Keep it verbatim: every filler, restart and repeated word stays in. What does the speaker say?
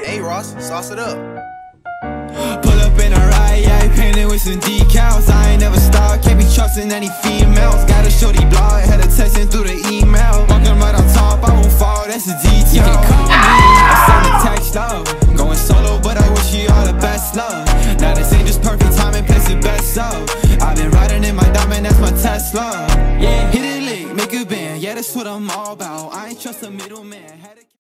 Hey Ross, sauce it up. Pull up in a ride, yeah, painted with some decals. I ain't never stopped, can't be trusting any females. Got a shorty blog, had her texting through the email. Walking right on top, I won't fall, that's a detail. You can call me, I send a text up. Going solo, but I wish you all the best love. Now this ain't just perfect timing, place it best up. I've been riding in my diamond, that's my Tesla. Yeah, hit it lick, make a band, yeah, that's what I'm all about. I ain't trust a middleman.